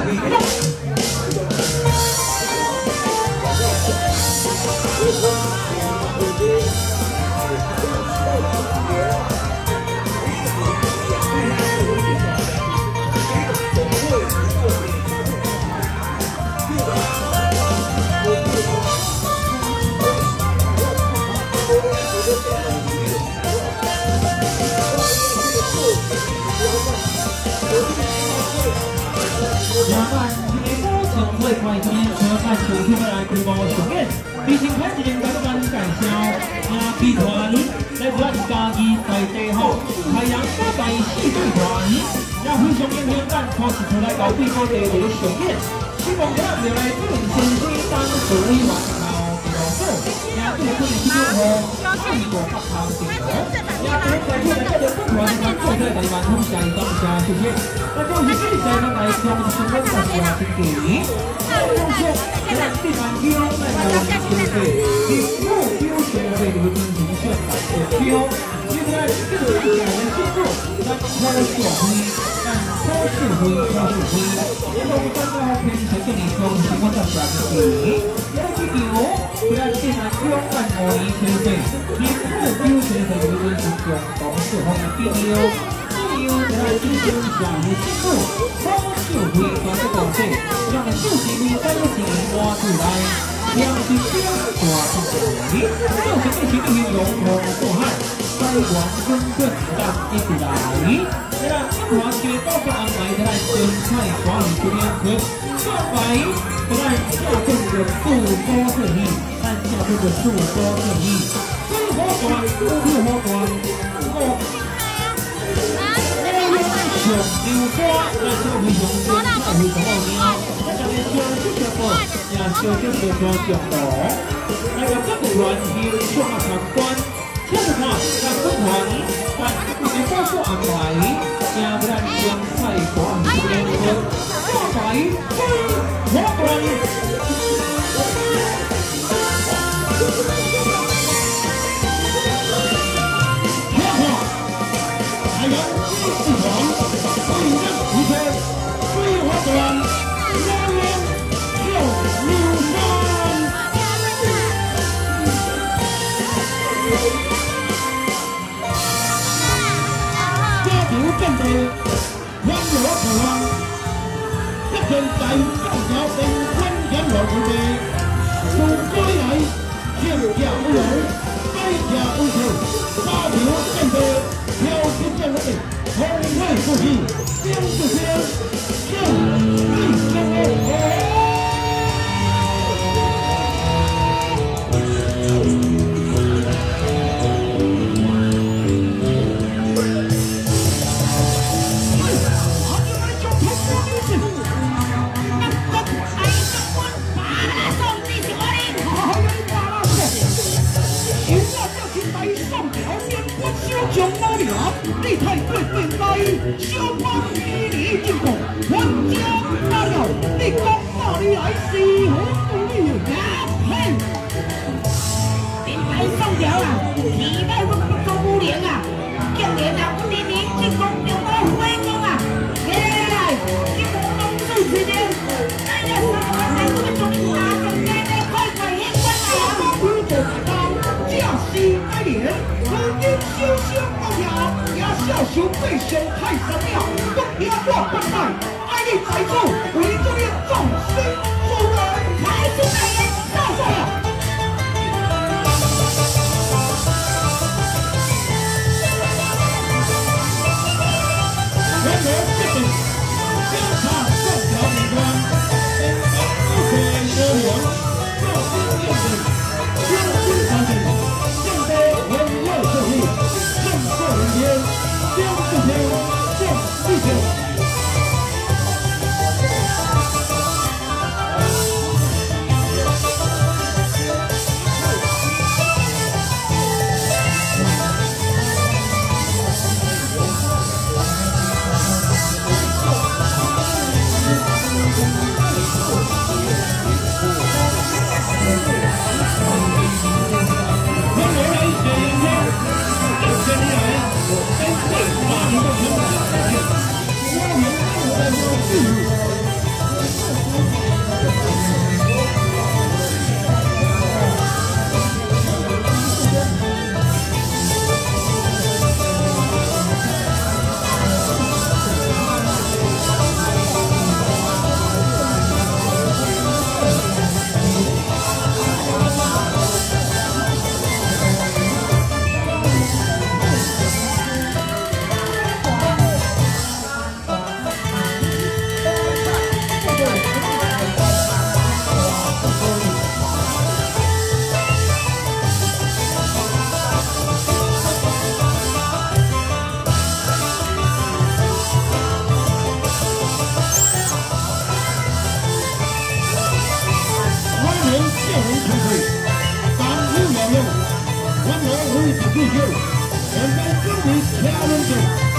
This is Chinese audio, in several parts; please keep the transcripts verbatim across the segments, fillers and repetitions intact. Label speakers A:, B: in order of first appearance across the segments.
A: 最快今天车站球出来规模上演，比前开一年感恩介绍，亚比团来自嘉义在地好，太阳所在四队团，也非常影响咱看是出来到规模地地上演，希望咱未来不论先生当水环头比较好，也对可能比较好，中国北方地区，也对在出来这个不团团做在台湾通下当下谢谢，那就是这在咱来讲是什么大家经理。 用说，咱地方标在我们消费，以目标消费的进行选择目标。现在这个是讲的是说，咱科社会，咱科社会科社会，然后咱要偏向这里从什么的转型？要记住，咱地方标在我们消费，以目标消费的进行选择是我们目标。 要在进行下一进步，科社会团结共识，让旧社会再有钱挖出来，让是标大出来，旧社会是应用红过海，台湾根本当一起来。那么中华街包括安排在生态管理这边去，上来在下面的树多正义，按下面的树多正义，最好管，最好管，我。 上牛歌，咱就非常正，非常好听。咱这里小小小歌，也小小小歌上路。那个这个团体上啊参观，这个团咱这团，咱有些包括安排，也不然将菜馆这边的安排，我管。 现在上条เป็นคนยันหลอกคนดีถูกก้อยไหนเที่ยวอย่าไม่หลงไม่อย่าไม่เที่ยวข้าผิวเป็นเบอร์เที่ยวคิดยังไงคงไม่ผู้ที่เที่ยวจะเที่ยวเที่ยวไม่ยังไงโอ้ 将马名，你太对对待，小马比你进步，我将马了，你讲哪里来是好不你呀？嘿，你太上条了，你那我不做不灵啊！今年啊，我年年进攻就我回攻啊！来来来来，进攻东数时间，哎呀，什么玩意？我们终于拿下这个快快赢关了！我做到驾驶来年。 我因小小高调，也小小背上太神了。我听我不赖，爱你在处，为着你众生出来，开始代言，告诉我。全国这里，检查上条名单，不可多言，要心验证，要心产品。 明天，将这天，将地球。 位是救救，现在准备掐人手。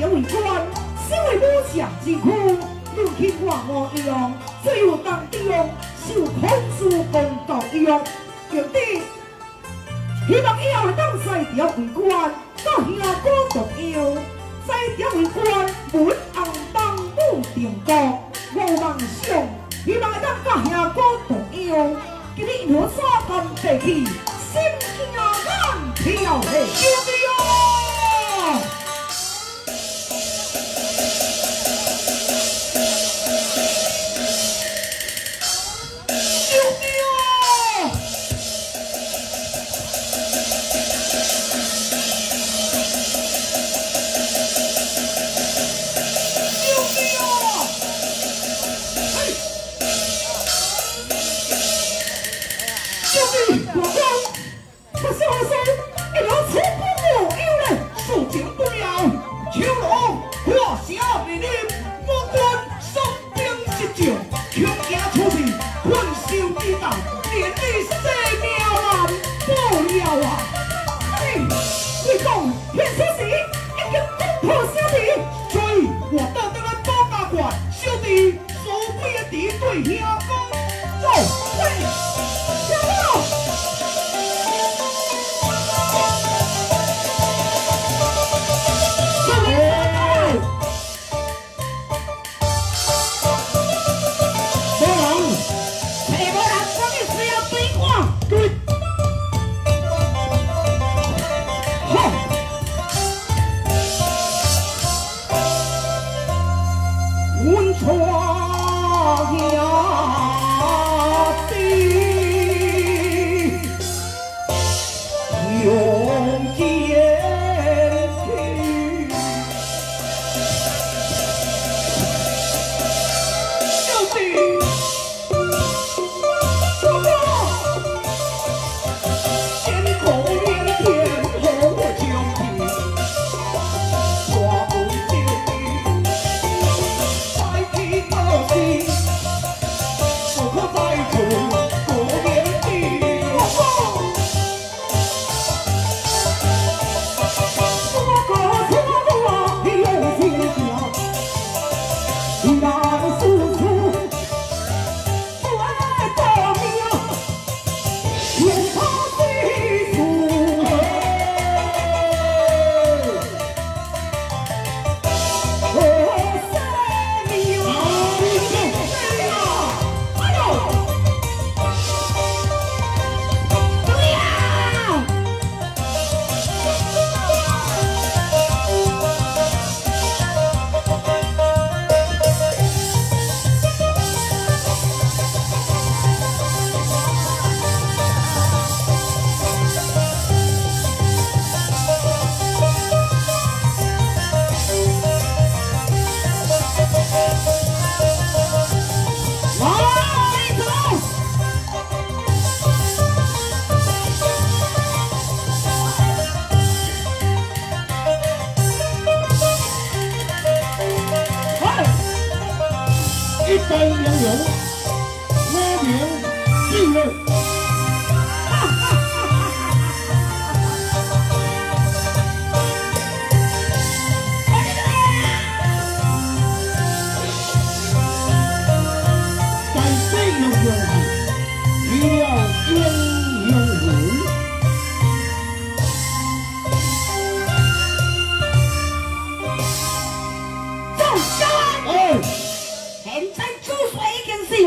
B: 条为官，身为武将之躯，如今万我一样，只有当中受孔子公道一样，兄弟，希望以后当西条为官，到兄哥同样，西条为官，文红当武定国，我梦想，希望当到兄哥同样，今日我沙干地气，心惊眼跳起，兄弟啊！ 现在主帅已经是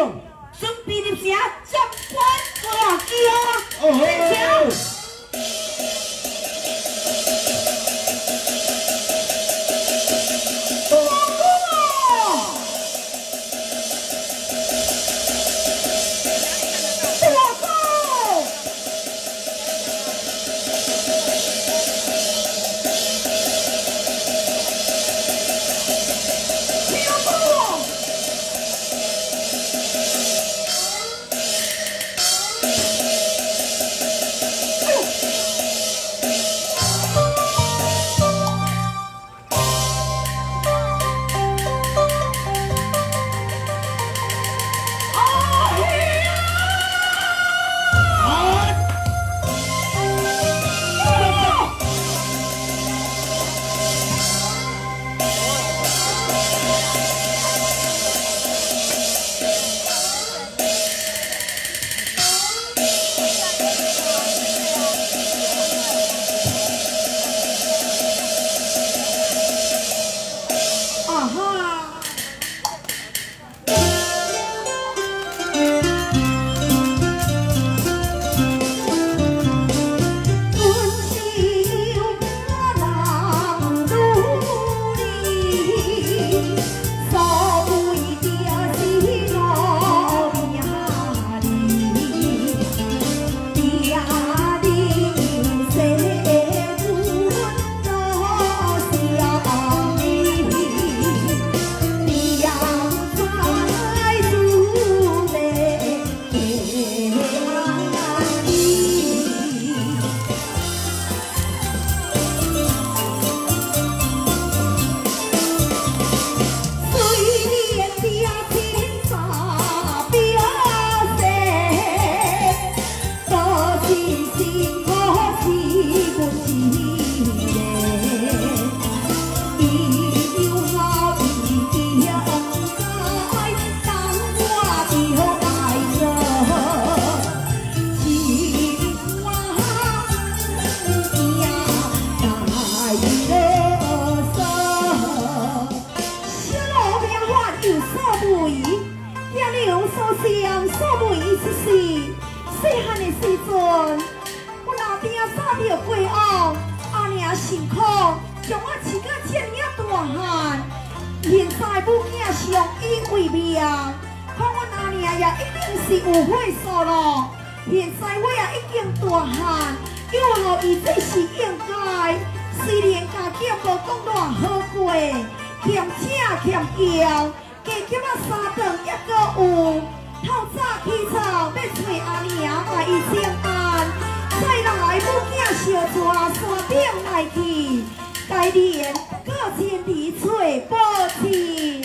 B: 辛苦，将我饲到这么大汉，现在母囝上伊为命，看我阿娘也一定是有岁数咯。现在我也已经大汉，有后伊这是应该。虽然家境无讲偌好过，欠车欠药，加减啊三顿也阁有。透早起床要找阿娘甲伊请安，再来母囝小逝山顶来去，该连各千里找报去。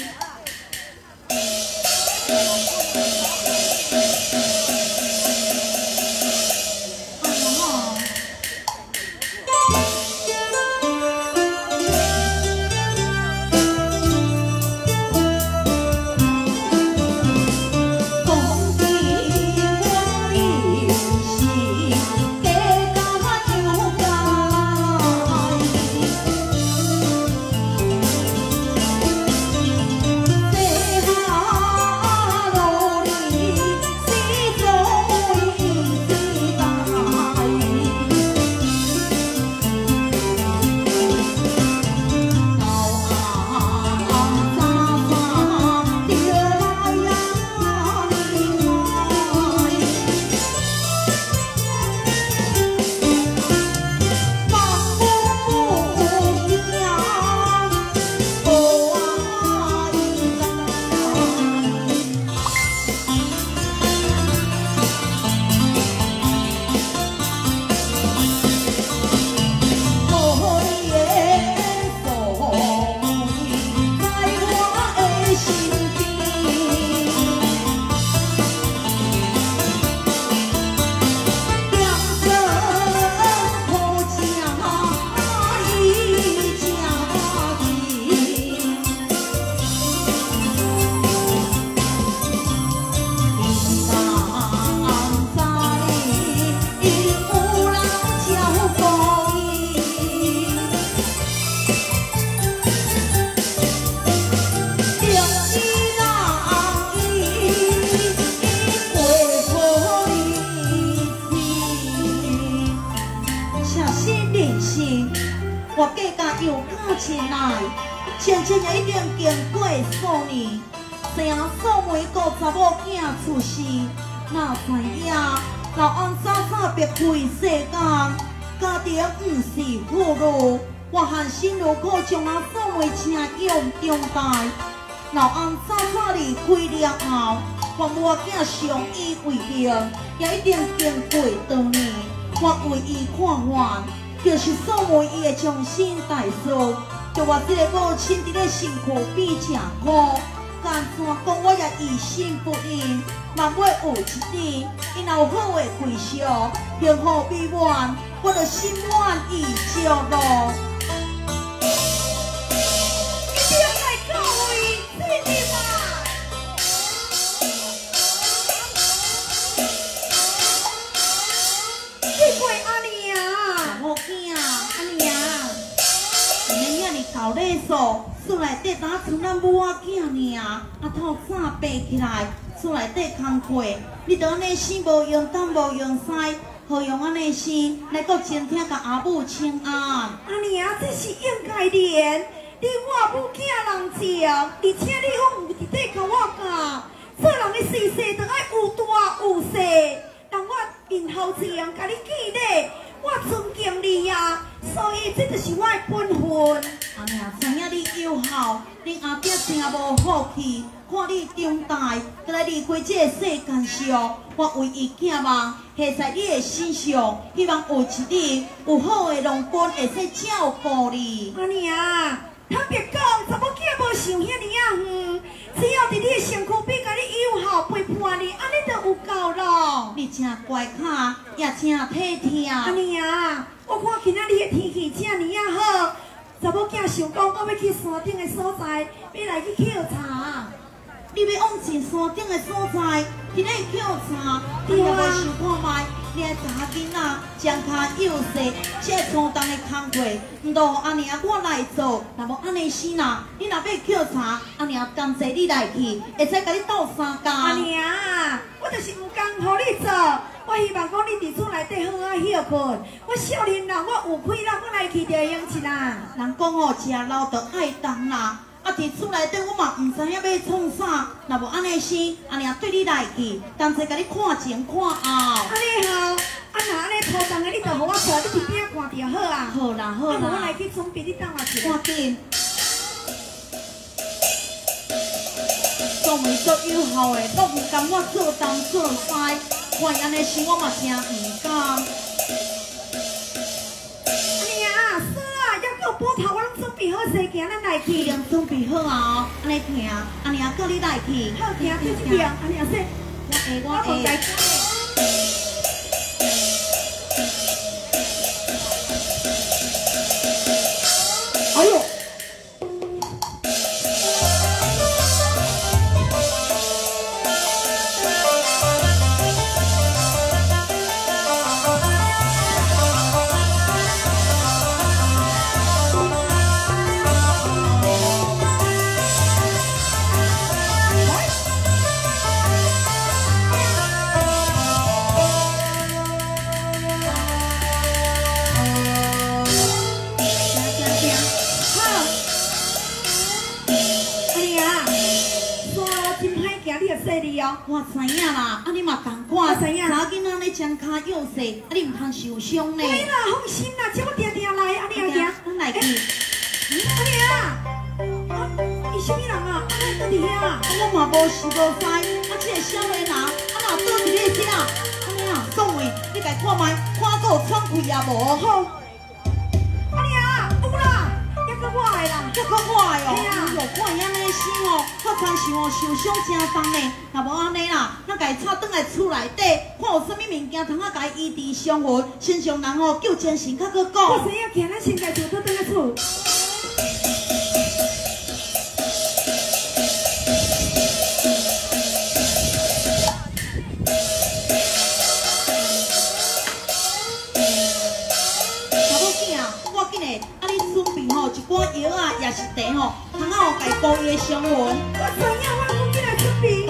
B: 我嫁甲又到前来，前前也一定经过数年，生数枚个查某囝出世，哪知影老安早早别开世间，家庭毋是富裕，我含辛茹苦将阿数枚请养长大，老安早早离开了后，我我囝上伊为命，也一定经过多年，我为伊看完。就是所谓伊的重新代数，就我这个母亲伫咧辛苦比正苦，干怎讲我也疑心不宁。万尾有一天，因有好的归宿，幸福美满，我就心满意足咯。一定来各位弟弟们。头礼数，厝内底打像咱母仔囝尔，啊透早爬起来，厝内底工课，你着安尼生无用胆无用西，何用安尼生来搁真听甲阿母请安？阿娘，这是应该的，你我母囝人情，而且你讲有伫底甲我教，做人的事事着爱有大有细，让我因后情甲你记咧，我尊敬你呀，所以这就是我的本分。阿娘，知影你友好，恁阿爹真无福气，看你长大，再来离开这个世间上，我为伊寄望，下在你的身上，希望有一日有好的郎君会使照顾你。阿娘，坦白讲，查某囝无想遐尼啊远，只要伫你的身躯边，甲你友好陪伴你，安尼就有够咯。你真乖巧，也真体贴。阿娘，我看今仔日的天气这尼啊好。查某囝想讲，我要去山顶的所在，要来去捡茶。你要往前山顶的所在，去那捡茶，你也无想看卖，
C: 你爱查囡仔，将骹幼细，这粗重的工作，毋都安尼啊我来做，若无安尼死啦，你若要捡茶，安尼啊甘济你来去，会使甲你斗三工。
B: 阿娘，我就是毋甘互你做，我希望讲你伫厝内底好啊休困。我少年人，我有气力，我来去就会用钱啦。
C: 人讲哦，食老着爱动啦。 啊！伫厝内底，我嘛毋知影要创啥，若无安尼生，安尼啊对你来去，同齐甲你看前看后。
B: 安尼好，啊那安尼粗重的你就互我坐，你伫边看就好啊。
C: 好啦好啦，
B: 我来去准备，你等我一下。
C: 赶紧。作为做友好的，都毋甘我做东做西，看伊安尼生，我嘛真毋甘。
B: 补头我拢准备好势，行咱来去。
C: 已经准备好啊，安尼行，安尼啊，叫你来去。
B: 好，行，就这边，安尼啊，说。
C: 我会，我会。
B: 哎呦！
C: 我知影啦，啊你嘛同款，
B: 我知影。
C: 查囡仔咧将骹幼细，啊你毋通受伤呢。
B: 对啦，放心啦，叫我定定来，安尼啊行。
C: 咱来去。
B: 安尼啊，啊，伊什么人啊？啊，倒伫遐。
C: 我嘛无事无知，啊这个少年人，啊若倒伫咧遮，安尼啊，爽诶，你家看觅，看够喘气也无好。
B: 安尼啊，有啦，抑个我诶啦，
C: 抑个我诶哦。
B: 嘿啊。
C: 看伊安尼死哦，好惨想哦，受伤真重呢。若无安尼啦，咱家己插转来厝内底，看有啥物物件通啊，家伊医治伤魂，身上人哦救精神较搁讲。
B: 我知影，行，咱先家就倒转来厝。
C: 查某囝啊，我紧嘞，啊你准备吼一寡药啊，也是茶吼。 通啊，有家保伊的伤魂。
B: 我知影，我赶紧来准备。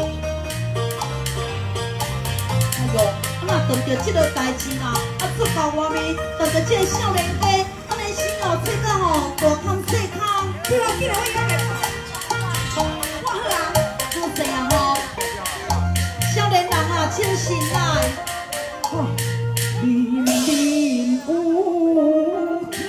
C: 哎呦，啊若碰到这个代志啦，啊出到外面，碰到这个少年家，安尼心哦，这个吼大空细空。
B: 对啊，记得我要来。我好啊。
C: 好势啊吼，少年人啊，清醒来。
B: 哦，明明有天。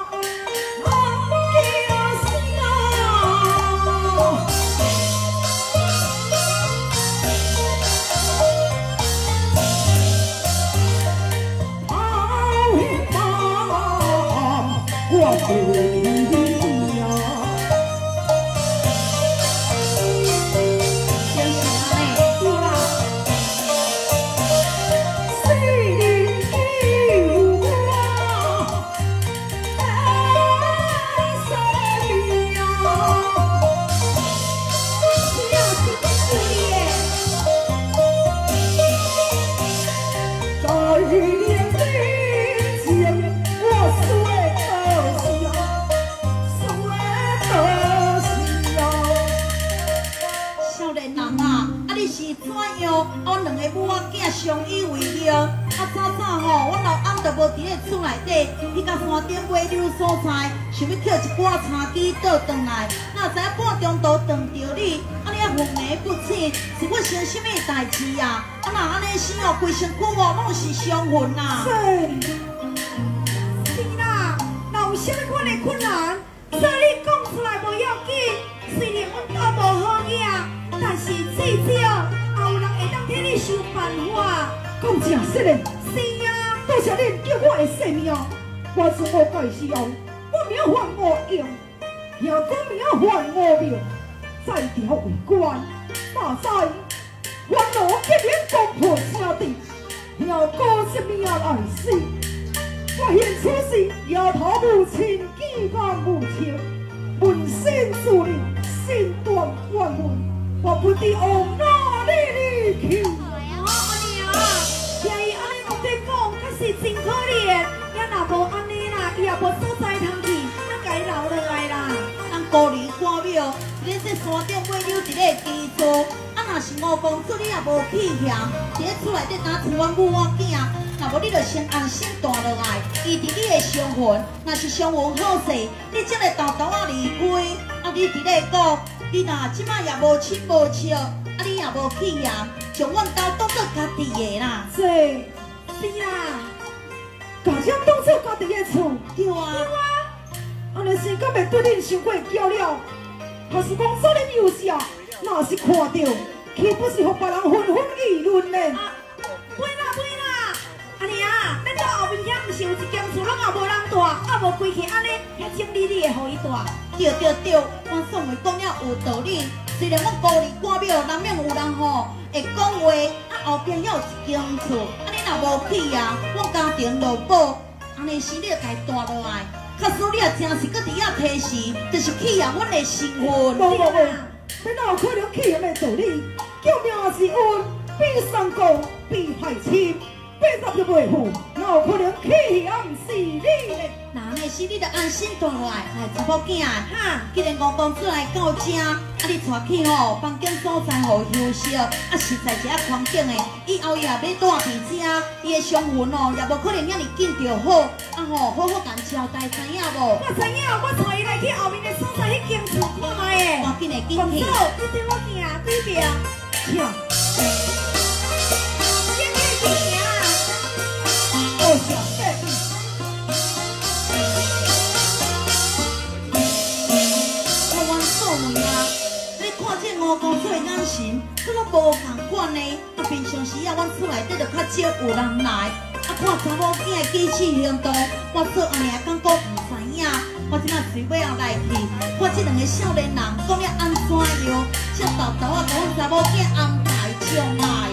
C: 相依为命，啊早早吼，我老翁就无伫咧厝内底，去甲山顶买柳蔬菜，想要捡一寡茶枝倒转来，哪知影半中途撞着你，啊你啊昏迷不醒，是发生什么代志啊？啊若安尼生哦，规身躯哦拢是伤痕呐。
B: 是，是啦，若有啥物款的困难，说你讲出来无要紧，虽然阮家无好嘢，但是至少。 有人会当替你想办法，讲正实的，是啊，多谢恁叫我的性命，我自我改是用，我名还我用，也讲名还我命，在朝为官，马在原来结连公婆兄弟，也讲什么来死？我现此时摇头母亲，见干母亲，问心助力，心断万问，我不知往哪里去。哎呀，阿娘，听伊安尼讲这。
C: 五公主，你也无气嫌，伫咧厝内底打厝阮母我囝，若无你就先安心住落来，依伫你的伤魂，若是伤魂好势，你才会豆豆仔离开。啊，你伫咧讲，你若即摆也无亲无笑，啊，你也无气嫌，将阮家当做家己的啦。
B: 是是啦，家姐当做家己的厝。
C: 对啊。
B: 对啊。安尼生敢袂对恁伤过骄了？若是讲说恁幼小，若是看到，岂不是互别人纷纷议论呢？
D: 啊，袂啦袂啦，安尼啊，咱到后面遐毋是有一间厝，拢也无人住，啊无规气安尼，遐整理理会互伊住。
C: 对对对，阮宋梅讲了有道理。虽然阮孤儿寡庙难免有人吼会讲话，啊后边还有一间厝，啊你若无去啊，阮家庭落保，安尼时你就该住落来。假使你也真是搁伫遐提示，就是去啊阮的身份。
B: 无无无，你哪有可能气人的道理？救命是恩，比三公比害亲，八十就袂赴，哪有可能气人是你呢？
C: 那安尼时你就安心住落来，哎，查某囝，
D: 哈，
C: 既然五公子来到这，啊你带去吼房间所在互休息，啊实在是啊环境的，以后伊也要住伫这，伊的伤魂哦也无可能遐尼紧就好，啊吼好好甲交代，知影无？
D: 我知影，我带伊来去后面的所在迄间厝看卖诶。
C: 赶紧的进
D: 公主，
C: 去。
D: 你对我行对面，
B: 请，
D: 先去行。
B: 我想说，
C: 我阮素梅啊，你看这五公主的眼神，佮拢无共款呢。啊，平常时啊，阮厝内底就较少有人来。啊，看查某囝的举止行动，我做安尼啊，感觉唔知影。我即马随尾啊来去，看这两个少年人讲了安怎样，才豆豆啊，甲阮查某囝安排上来。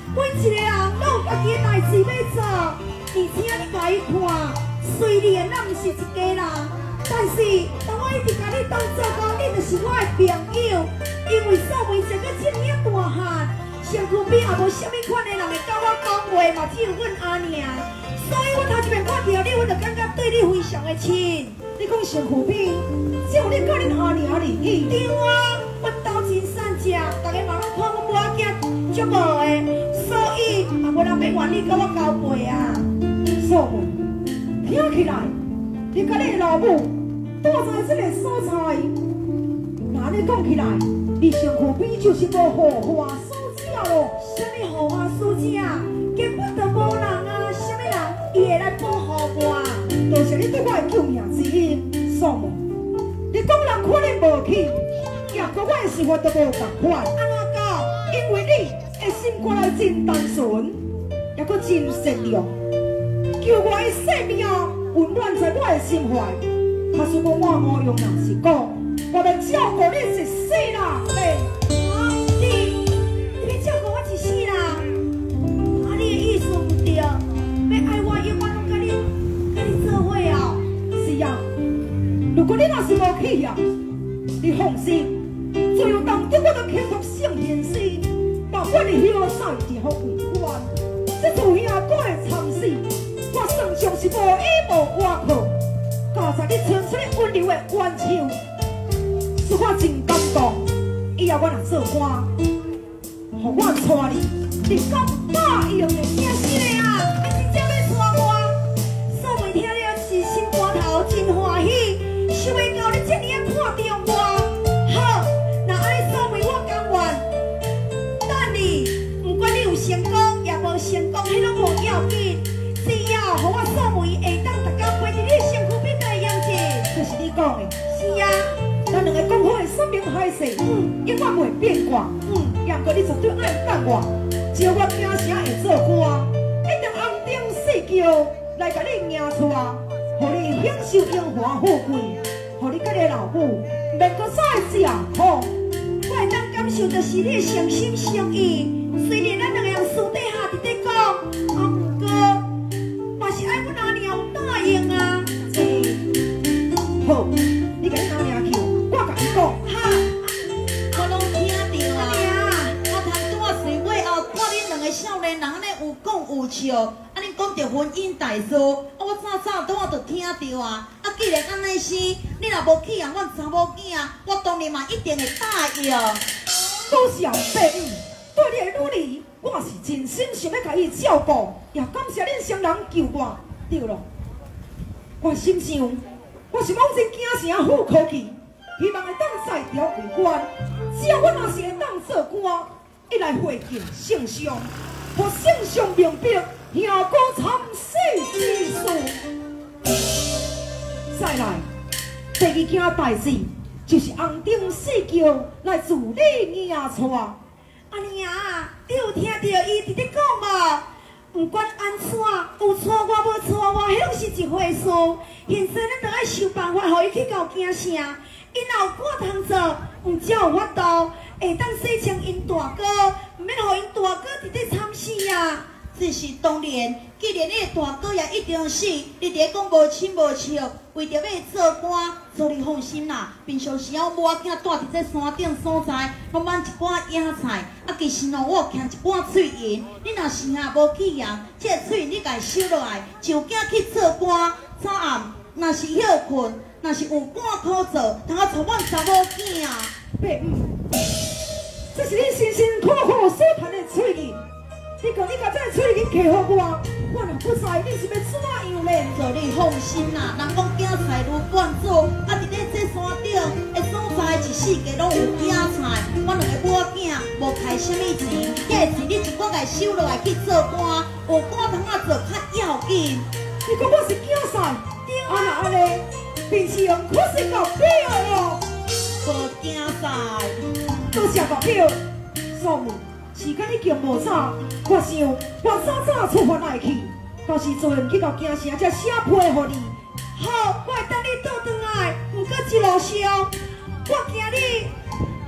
D: 每一个人都有家己的代志要做，而且你家己看，虽然咱毋是一家人，但是当我一直甲你当做讲，你就是我的朋友，因为素梅生到这么大汉，身躯边也无啥物款的人会甲我讲话，嘛只有阮阿娘，所以我头一遍看到你，我就感觉对你非常的亲。
B: 你讲身躯边，只有你甲恁阿娘而已。
D: 对啊，阮兜真善食，大家嘛拢看阮母仔囝足无的，所以也无人要愿意甲我交配啊。
B: 素梅，听起来，你甲你的老母住在这个所在，那安尼讲起来，你身躯边就是无护花师姐咯。
D: 什么护花师姐？根本就无人啊！什么人伊会来保护我？
B: 多谢你对我的救命之恩，素梅。你讲人看你无起，也跟我的想法都无同款。
D: 安怎讲？
B: 因为你的心肝内真单纯，也搁真善良，求我的性命温暖在我的心怀。假使讲我无用，若是讲，我来照顾你一世啦，嘞。
D: 啊，你你要照顾我一世啦？啊，你的意思唔对，要爱我永远拢甲你甲你做伙哦。
B: 是啊，如果你若是无去啊，你放心。最后当中，我就祈祷圣贤师，把我的后代地方为官。这厝兄哥的惨死，我算上是无依无倚靠。加上你传出你温柔的冤笑，使我真感动。以后我若做官，互我带你，你敢答应的？
D: 真是的啊！你真正要带我？素梅听了是心肝头真欢喜，想要到你这么看中我。好，那安尼素梅我甘愿。等你，不管你有成功也无成功，迄拢无要紧，只要互我素梅会当逐天陪伫你身躯边的样子。
B: 这是你讲的。
D: 是啊。
B: 咱两个讲好的生命海誓，永远袂变卦。嗯，也过你绝对爱等我，只要我惊声会做官，一定红顶四桥来甲你迎出，互你享受荣华富贵，互你甲你老母免搁再吃苦。
D: 我会当感受到是你的诚心诚意，虽然咱两个人私底下伫咧讲，啊，不过嘛是爱阮阿娘有答应啊。
B: 好，你甲你阿娘去。我甲你讲，
C: 哈，我拢听到啊。我通拄仔随尾后看恁两个少年人安尼有讲有笑，安尼讲着婚姻大事，啊，我早早拄仔就听到啊。啊，既然安尼是，你若无去养阮查某囝，我当然嘛一定会答应。
B: 多谢爸母对你的努力，我是真心想要甲伊照顾，也感谢恁双人救我。对了，我心想，我是往前惊声虎口气。希望会当在朝为官，只要我若是会当做官，一来会见圣上，互圣上明白兄哥惨死之事。再来，第二件代志就是红顶四桥来助你迎娶。
D: 阿娘，你有听到伊伫咧讲无？不管安怎，有娶我无娶我，迄拢是一回事。现在咱着爱想办法，互伊去到惊声。因若有我通做，毋只有法度，会当洗清因大哥，毋免互因大哥伫咧惨死啊！
C: 这是当然，既然你的大哥也一定死，你伫咧讲无亲无笑，为着要做官，所以你放心啦。平常时啊，我囝住伫这山顶所在，拢买一寡野菜，啊，其实哦，我有徛一寡翠银，你若是啊无去养，这个翠银你家收落来，就惊去做官。早暗若是休困。若是有官可做，通啊带阮查某囝。
B: 爸母，这是你辛辛苦苦所赚的翠银，你讲你把这个翠银摕互我，我若不知你是要怎样咧？
C: 做你放心啦，人讲韭菜如灌做，啊，伫咧这山顶的所在，一世界拢有韭菜。我两个母囝无开什么钱，迄个钱你一寡家收落来去做官，有官通啊做较要紧。
B: 你讲我是韭菜，啊那安尼？平时用可是搞表哦，
C: 无惊赛，
B: 多谢搞表。素梅，时间已经无早，我想我早早出发来去，到时阵去到京城才写批互你。
D: 好，我会等你倒转来，毋过一路上，我惊你无人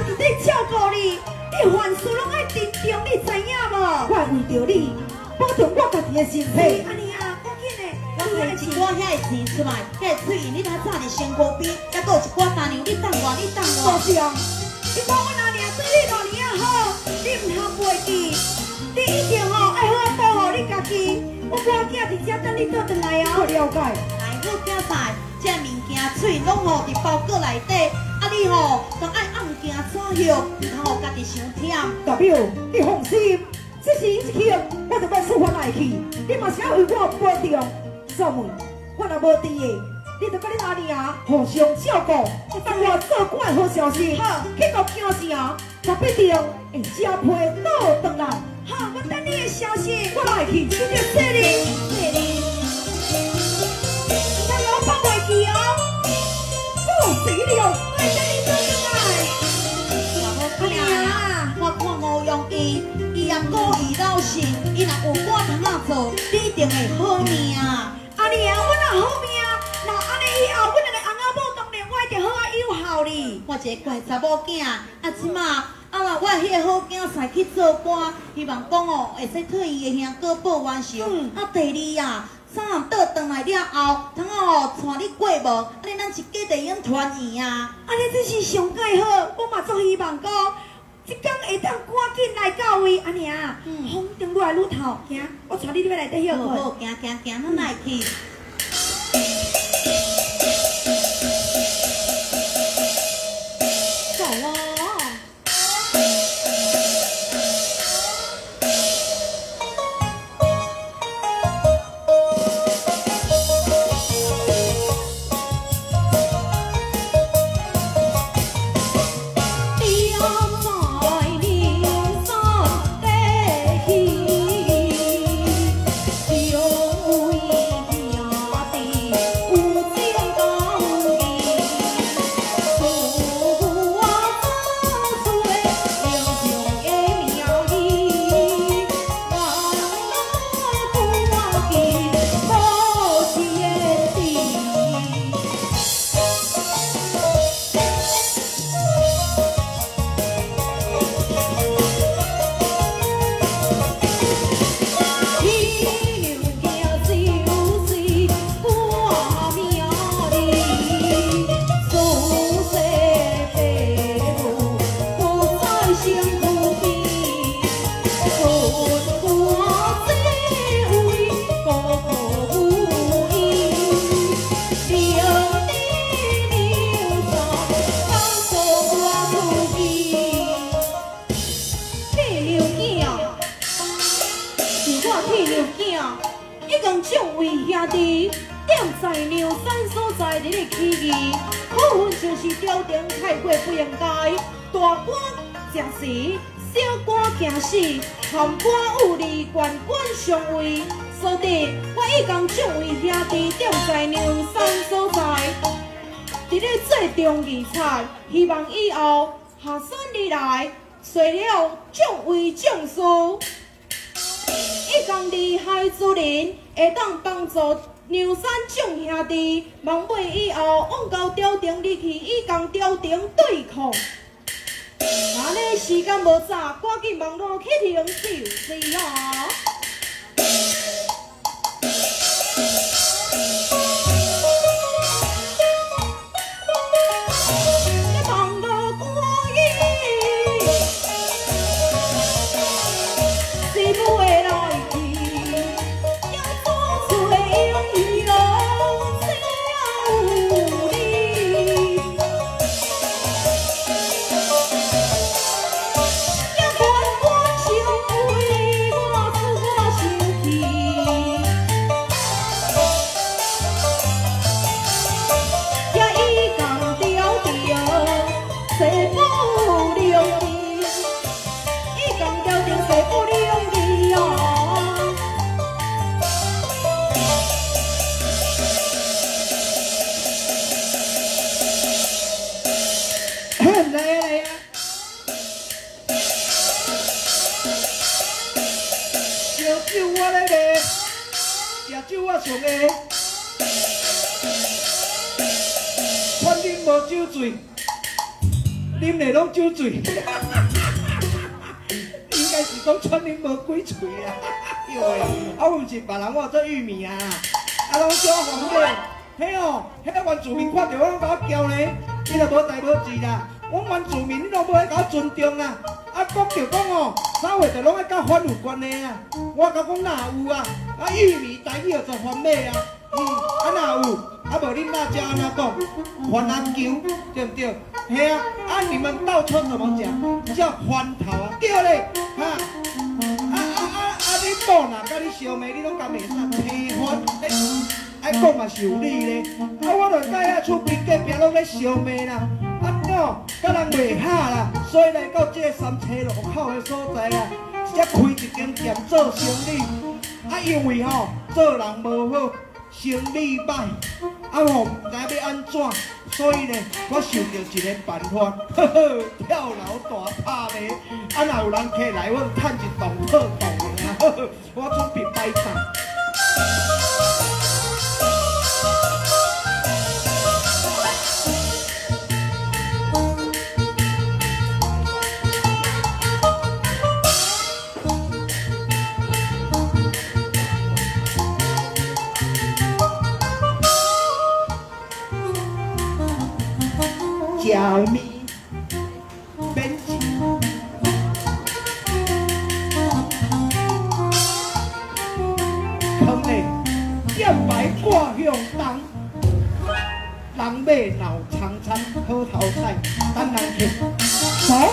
D: 伫咧照顾你，你凡事拢爱珍重，你知影无？
B: 我会为着你保重我家己的身体。
D: 安尼啊，赶紧的，
C: 我摕一寡遐个钱出来，遐个水银你若早伫身躯边，还佫有一寡单样，你等我，你等
D: 多
C: 我。
D: 谢啊！你看我哪尔对你偌尔啊好，你唔通袂记？你一定吼爱好好保护你家己。我搬囝伫遮等你倒转来
B: 我
D: 啊！
B: 了解。
C: 来，好囝仔，这物件水拢吼伫包裹内底，啊你吼都爱按件抓许，唔通互家己伤忝。
B: 大表，你放心，这是一去，我就要出发来去。你嘛是要为我保重。小妹，我若无伫的，你就甲你阿娘互相照顾。等我做官好消息，
D: 好
B: 去到京城，就必定会加配倒转来。
D: 好，我等你的消息。
B: 我来去，
D: 谢谢谢你，
C: 谢你。
D: 但我放袂记哦。
B: 不死了。
D: 我等你倒转来。
C: 好囝，我看吴用伊，伊也故意老实，伊若有我通仔做，你一定会好命。
D: 阿娘，我若好命，那安尼以后，阮两个翁仔某当然我一定好啊友好你。
C: 我一个乖查某囝，啊即马啊啦，我迄个好囝婿去做官，希望讲哦会使替伊的兄哥报完仇。
D: 嗯
C: 啊第二啊，三暗倒转来了后，通哦带你过无，安尼咱一家就用团圆啊。
D: 安尼真是上介好，我嘛足希望讲，即天会当赶紧来到位。阿娘，
C: 嗯
D: 风中愈来愈透，行，我带你入内底休困。
C: 好好，行行行，咱来去。
D: 走啊！ 希望以后下山而来，做了众位将士，一共厉害之人，会当帮助梁山众兄弟，望袂以后往到朝廷里去，以共朝廷对抗。安尼时间无早，赶紧忙碌去行就是啊！
E: 啉的拢酒醉，应该是讲喘啉无几嘴啊！哟喂，啊，毋是别人我做玉米啊，啊，拢叫我黄妹。嘿哦，迄个原住民看到我，甲我叫呢，伊就无代无志啦。我原住民，你拢无爱甲我尊重啊！啊，讲着讲哦，啥话就拢爱甲反有关系啊！我甲讲哪有啊？啊，玉米台语就番麦啊，嗯，啊哪有？啊无恁哪只安怎讲？番阿球，对不对？嘿啊，啊你们稻村怎么讲？叫番头啊，对咧，哈。啊啊啊啊！你某若甲你相骂，你拢讲袂使批番，爱讲嘛是有理咧。啊，我著知影厝边隔壁拢咧相骂啦。啊喏，甲人袂合啦，所以来到这个三车路口的所在啊，才开一间店做生意。啊，因为吼做人无好，生意歹，啊吼毋知要安怎，所以呢，我想到一个办法，呵呵，跳楼大拍卖，啊若有人客来，我趁一栋好栋的啊，呵呵，我准备摆档。小米免钱，坑内剑牌挂向东，人马闹长餐好头菜，等人吃。好，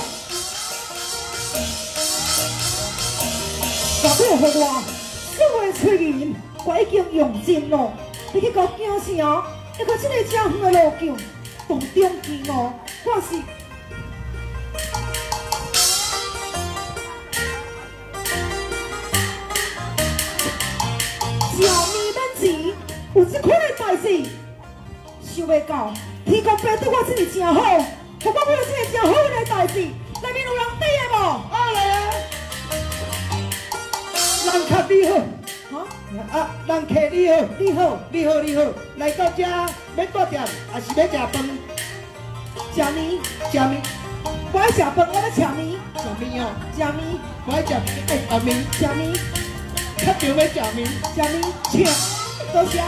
B: 若要互我四位催人，我已经用尽了。你去到京城，要到这个这远的路径。当中见哦，我是食面免钱，有这款的代志，想袂到天公伯对我真是真好，互我买了这个真好的代志，内面有人底的无？
E: 啊来啊！人客你好。啊，人客你好，你好，你好，你好，来到这要住店，还是要食饭？
B: 食面，
E: 食面，
B: 我爱食饭，我要吃面，
E: 食面哦，
B: 食面，
E: 我爱食哎啊面，
B: 食面，
E: 较着要食面，
B: 食面，请，多谢。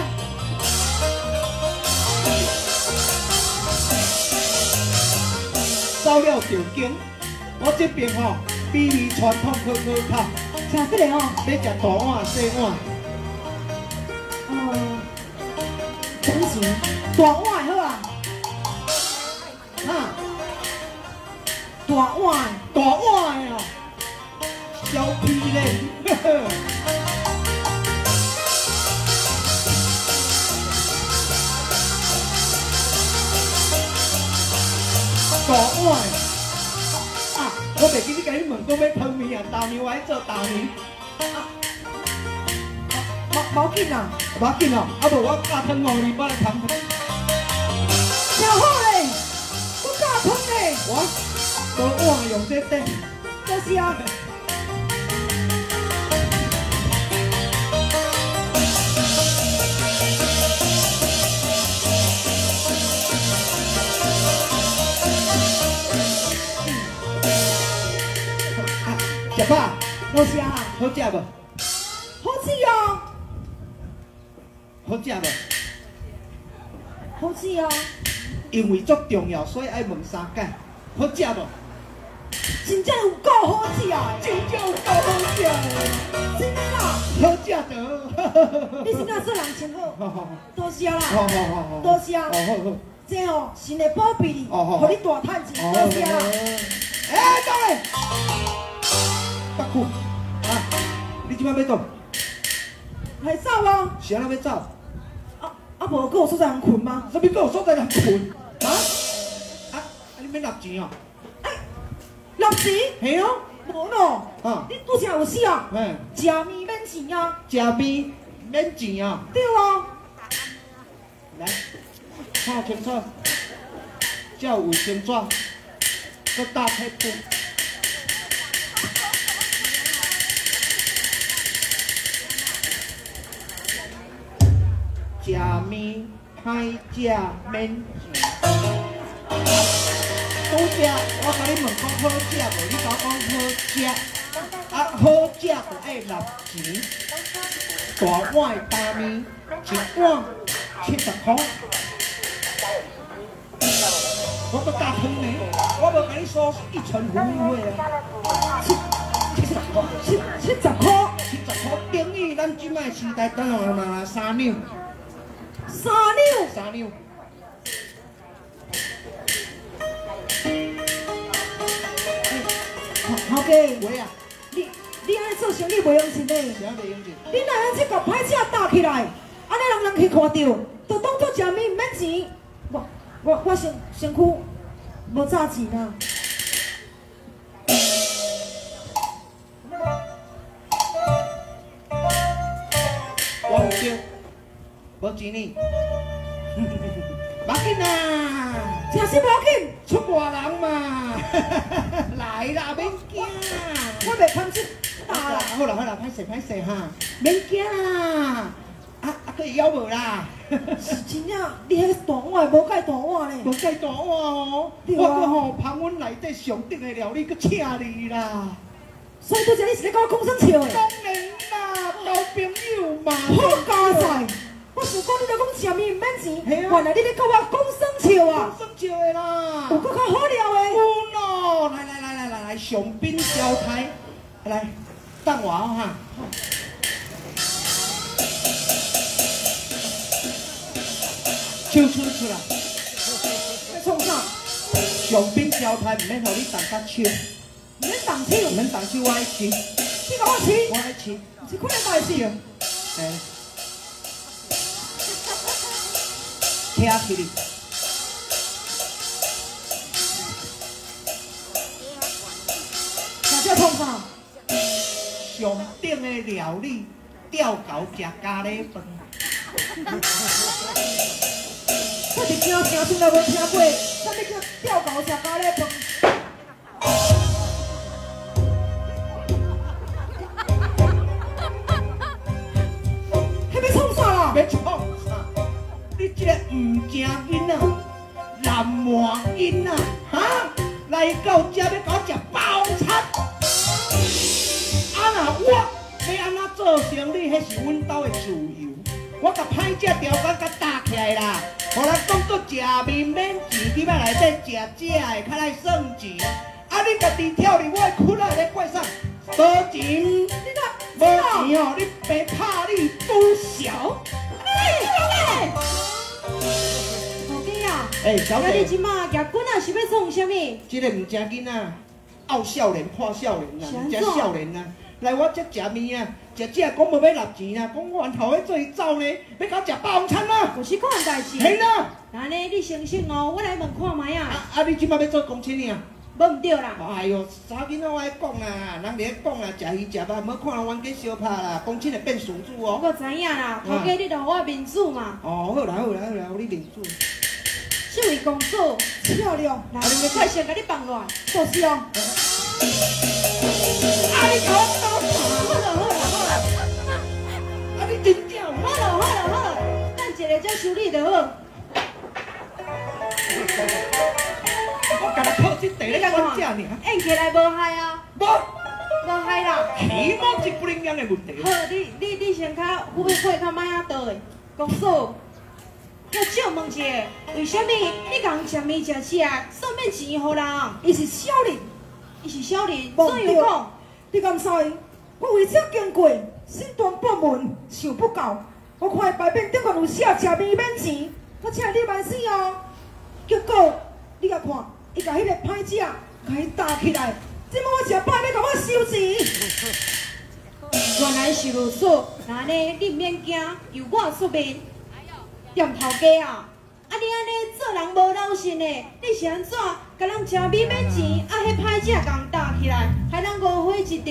E: 到了条件，我这边吼比你传统可可靠。
B: 吃这个哦，
E: 要食大碗小碗？
B: 嗯，等钱，大碗好啊。
E: 哈，
B: 大碗，
E: 大碗的哦，小屁咧，呵呵。大碗啊！我袂记你甲你问讲要汤面啊，豆面我爱做豆面。啊，
B: 冇冇紧啊，
E: 无要紧哦，啊无我加汤五年，我来汤。
B: 真好嘞，我加汤嘞。
E: 我大碗用这顶。
B: 就是啊。
E: 食饱，
B: 多谢啊，
E: 好食无？
B: 好吃哦，
E: 好食无？
B: 好吃哦，
E: 因为足重要，所以爱问三解。好食无？
B: 真正有够好吃啊！
E: 真正有够好食的，
B: 真的啦，
E: 好食着。
B: 你是哪做人真好？
E: 好好
B: 多谢啦，
E: 好好好好，
B: 多谢。
E: 哦好好，
B: 这哦，是来保庇你，
E: 哦好，
B: 互你大赚钱，多谢啦。
E: 哎，到嘞，北区啊，你即摆要倒？
B: 来走啊！
E: 是安怎要走？
B: 啊啊，无搁有所在人困吗？
E: 啥物搁有所在人困？啊啊啊！你免纳钱哦？
B: 哎，纳钱？
E: 嘿哦，
B: 无咯。
E: 啊，
B: 你拄则有死啊？
E: 嘿，
B: 食面免钱啊？
E: 食面免钱啊？
B: 对啊。
E: 来，看清楚，这有卫生纸，搁搭配布。食面歹食免钱，都食我甲你问讲好食无？你甲我讲好食，啊好食就爱六钱，大碗的大面一碗七十块。我搁加汤呢，我无甲你收一层服务费啊。七七十块，七七十块，七十块等于咱即摆时代等下嘛三两，
B: 三两，
E: 三两。
B: 头家，
E: 喂啊，
B: 你你安尼做生意袂用钱嘞？
E: 啥袂用钱？
B: 你若安这个歹车搭起来，安尼人人去看到，就当作食面毋免钱。我我我身身躯无炸钱啊！
E: 我有叫，无钱呢。要紧啊，
B: 诚实无要紧，
E: 出外人嘛，来啦，免惊。
B: 我袂堪出大啦。
E: 好啦好啦，歹势歹势哈，免惊啦。啊啊，佫会枵无啦？
B: 是真正，你迄大碗无介大碗咧。
E: 无介大碗哦，我佫吼旁阮内底上等的料理佫请你啦。
B: 所以拄则你是咧甲我讲啥笑的？
E: 当然啦，交朋友嘛。
B: 好加载！我想讲你咧讲食面毋免钱，原来你咧甲我讲生笑啊！
E: 生笑的啦，
B: 有搁较好料的。
E: 有咯，来来来来来来，上宾招待，来，等我哈。手出出来，
B: 要创啥？
E: 上宾招待唔免互你动甲手，
B: 毋免动手，
E: 唔免动手，我爱吃，
B: 你甲我吃，
E: 我爱吃，
B: 是可能代志。
E: 诶，听起哩。
B: 这创啥？
E: 上等的料理，吊狗食咖喱饭。
B: 我是听听从来无听过，啥物叫吊狗食咖喱饭？迄要创啥啦？
E: 要创啥？你这个唔正囡仔，蓝满囡仔，哈，来到这要搞食包餐。 啊那我要安怎做生意，迄是阮兜的自由。我甲歹食条件甲搭起来啦，互人讲做食面免钱，伫遐内底食食的，较来算钱。啊，你家己跳入我的窟仔咧怪啥？无钱，
B: 你那
E: 无钱哦，你爸拍你拄小。
D: 哎，老弟啊，
E: 哎，小
D: 那你
E: 姐，
D: 即马举棍啊是要创啥物？
E: 这个毋正囡仔，傲少年破少年啦，毋正少年啦。 来，我这食面啊，食食讲无要纳钱啊，讲源头要做走呢，要搞食包餐啊，
D: 就是款代志。
E: 嘿啦！
D: 安尼你先信哦，我来问看卖
E: 啊
D: 啊。
E: 啊！你即摆要做公亲呢？
D: 无毋对啦。
E: 哎哟，查囡仔我爱讲啦，人咧讲啦，食鱼食肉，唔好看冤家相拍啦，公亲会变事主哦。
D: 我知影啦，头家你著互我面子嘛。
E: 哦，好啦好啦好啦，有你面子。
D: 这位公主
B: 漂亮，
D: 来，快先甲你放乱。
B: 就是哦。
E: 啊！你搞我搞
D: 好了好了好了，
E: 啊！你真正有
D: 好了好了好了，等一下再修理就好。
E: 我甲你靠这地咧管食尔。
D: 演起来无害啊，
E: 无，
D: 无害啦。
E: 起码是不灵验的问题。
D: 好，你你你先较会会较歹啊倒的，公主。我少问一下，为什么你讲食面食食算免钱互人？
B: 伊是小人，
D: 伊是小人，
B: 无
D: 怎样讲？
B: 你敢知？我为这经过，身段部门想不够。我看牌面顶悬有写食面免钱，我请你万死哦。结果你甲看，伊甲迄个歹食，甲伊搭起来，即摆我食饱要甲我收钱。
D: 原来是如此，那呢你免惊，由我出面。店头家啊，啊你安尼做人无老实呢？你是安怎甲人食面免钱，啊迄歹食共搭起来，害人误会一场。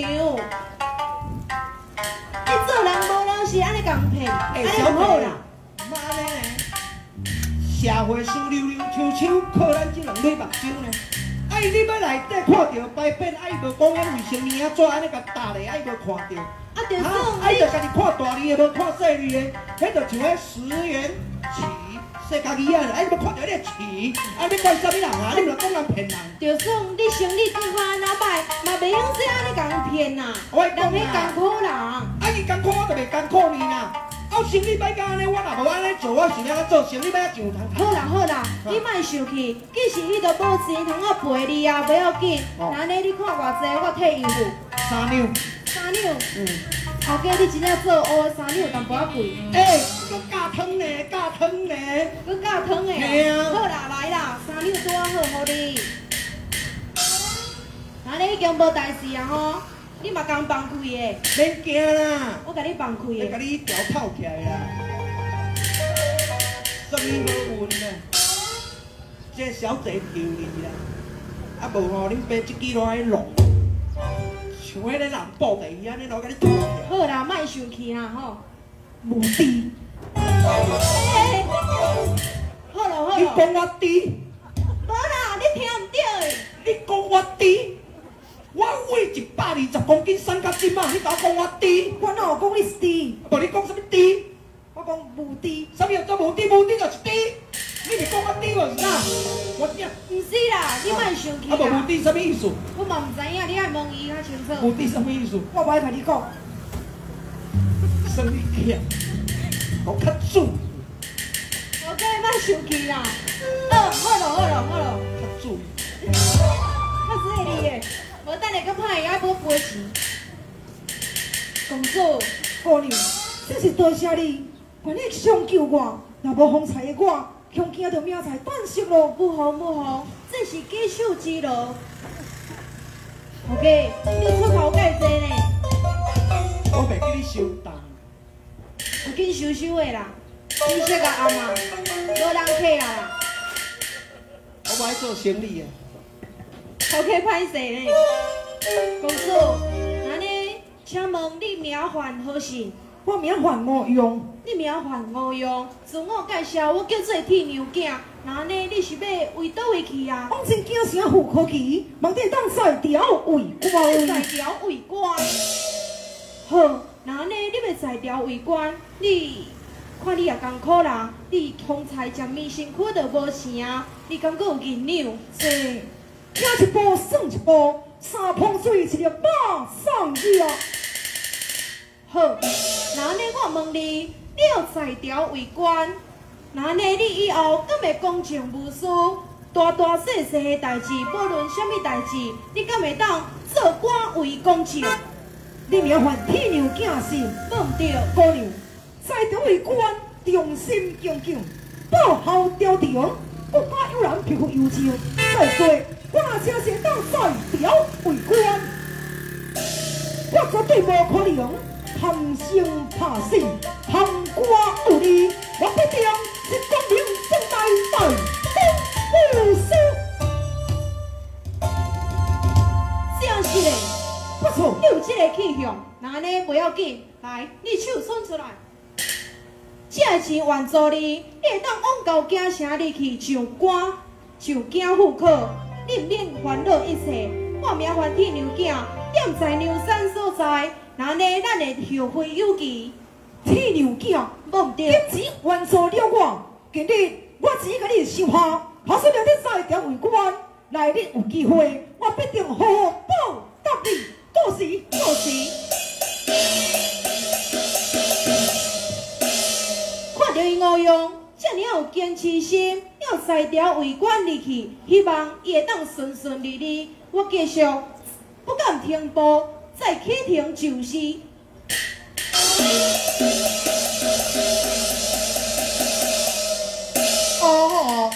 D: 你做人无老实，安尼共骗，安尼唔好啦。
E: 妈呢？社会酸溜溜、像像靠咱这两块目睭呢。哎，你要内底看到牌匾，哎，无讲咱为什么啊？怎安尼甲搭咧？哎，无看到。
D: 啊，就算
E: 哎，
D: 你
E: 就家己看大字的，无看细字的，迄就像迄十元起，细家己啊，哎，无看到迄个起，啊，你怪啥物人啊？你毋是讲人骗人。
C: 就算你生理状况哪歹，嘛袂用这样你共骗呐。人迄艰苦人。
E: 啊，伊艰苦我就袂艰苦呢啦。啊，生理歹甲安尼，我若无安尼做，我是要做生理歹上堂。
C: 好啦好啦，你莫生气，既是你都无钱通我陪你啊，不要紧。那呢，你看偌济，我替伊付。
E: 三两。
C: 三两。
E: 嗯。
C: 头家，你真正做乌的三两有淡薄仔贵。
E: 诶，搁加汤呢，加汤呢。
C: 搁加汤的。
E: 嘿啊。
C: 好啦，来啦，三两拄啊好，互你。那你已经无代志啊吼，你嘛共放开的。
E: 免惊啦，
C: 我甲你放开的。
E: 我甲你调透起来啦。生意好运啊，这小姐救你啦。啊无吼，恁爸这几落去弄，像迄个人布袋鱼安尼，攞甲你拖起来。
C: 好啦，莫生气啦吼。
E: 无滴。
C: 好咯好咯。
E: 你讲我滴？
C: 无啦，你听毋到的。
E: 你讲我滴？我weight一百二十公斤，三角筋嘛，你甲我讲我低？
B: 我哪有讲你是低？
E: 无你讲什么低？
B: 我讲无低。
E: 什么叫做无低？无低就是低。你是讲我低就是哪？我听。
C: 毋是啦，你莫生气啦。
E: 啊，无无低什么意思？
C: 我嘛毋知影，你爱问伊较清楚。
E: 无低什么意思？
B: 我袂甲你讲。
E: 生理强，我较准。
C: 我叫你莫生气啦。好，好咯好咯好咯。
E: 较准。
C: 较犀利的。无等下，搁歹伊爱买杯钱。公主，
B: 姑娘，真是多谢你，愿你相救我，若无风采的我，恐惊着命财断失咯。
C: 不好不好，这是举手之劳。后家，你出头介济呢？
E: 我袂记你收单。
C: 有紧收收的啦，天色也暗啊，无人客啊啦。
E: 我无爱做生意的。
C: 头家歹势呢，公主，那呢，请问你名唤何姓？
B: 我名唤吴用。
C: 你名唤吴用，自我介绍，我叫做铁牛囝。那呢，你是要为倒位去啊？
B: 往前京城户口去，望得当再调为官。
C: 再调为官。好，那呢，你要再调为官，你看你也艰苦啦，你风菜食面身躯就无钱啊，你敢阁有银两？
B: 是。听一步算一步，三捧水一粒马送药。
C: 好，那呢我问你，你要再调为官，那呢你以后敢会公正无私，大大细细的代志，无论什么代志，你敢会当做官为公正？
B: 你名唤铁牛囝是？
C: 无毋对，
B: 姑娘，再调为官，忠心耿耿，报效朝廷，不怕有人匹夫忧愁。再说。我若真是当再调为官，我绝对无可能贪生怕死、贪官污吏，我必定是光明正大、大公无私。
C: 正是嘞，
B: 不错，
C: 你有这个气象，那呢不要紧，来，你手伸出来，这个钱还助你，你会当往到京城里去上官、上京户口。你免烦恼一切，我名唤铁牛囝，踮在牛山所在，那呢，咱会后会有期。
B: 铁牛囝，
C: 无毋对，
B: 今钱还做了我，今日我钱甲你收下，打算让你再调为官，来日有机会，我必定好好报答你。到时，
C: 到时，看到伊吴用。这么有坚持心，要再调为官入去，希望伊会当顺顺利利。我继续不敢停步，再启程就是。
E: 哦。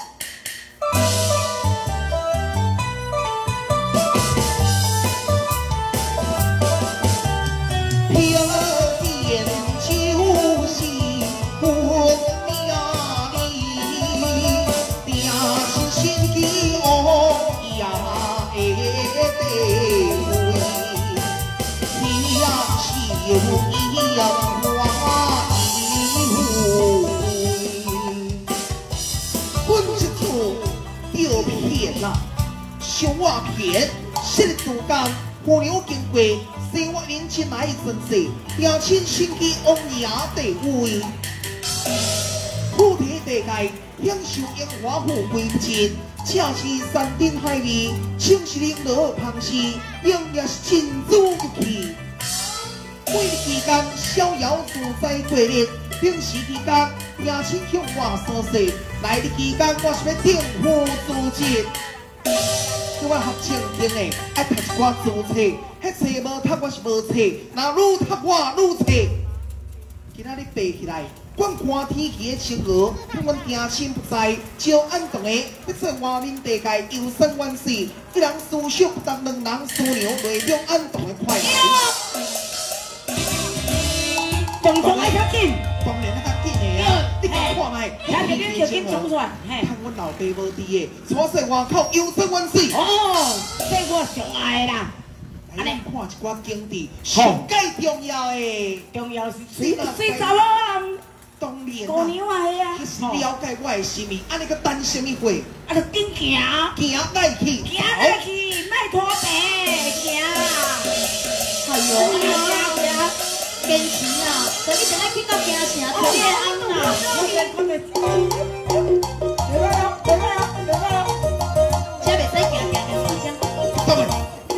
F: 小我骗，昔日杜江，虎牛经过，生我年亲来顺势，邀请新基王爷地位，土地地界享受樱花富贵不尽， 正是山珍海味，像是领导芳事，用也是真珠玉器。每日期间逍遥自在过日，平时期间也请向我所说，来日期间我是要定府资质。叫我学正经的，爱读一寡字册，迄册无读我是无册，若愈读我愈册。今仔日爬起来。 阮看天气的晴和，阮定心不在，招安动的，要做外面地界游山玩水，一人思想不当两人思量，内中安动的快乐。
B: 动作爱较紧，
F: 当然爱较紧的啊！你甲看卖，
B: 听着你就紧冲出来，嘿。
F: 看阮老爸无伫的，带说外口游山玩水。
B: 哦，这我上爱啦。
F: 安尼看一寡景致，上介重要的，
B: 重要是水水查某啊。
F: 当然
B: 姑娘啊，嘿啊，
F: 迄是了解我的心意，安尼个等什么货？
B: 啊，就紧行，
F: 行来去，
B: 行来去，莫拖病，行。
C: 哎呦，行行，坚持啊！所以一定要去到京城，特别安啦。这袂使行行行行。
F: 当然。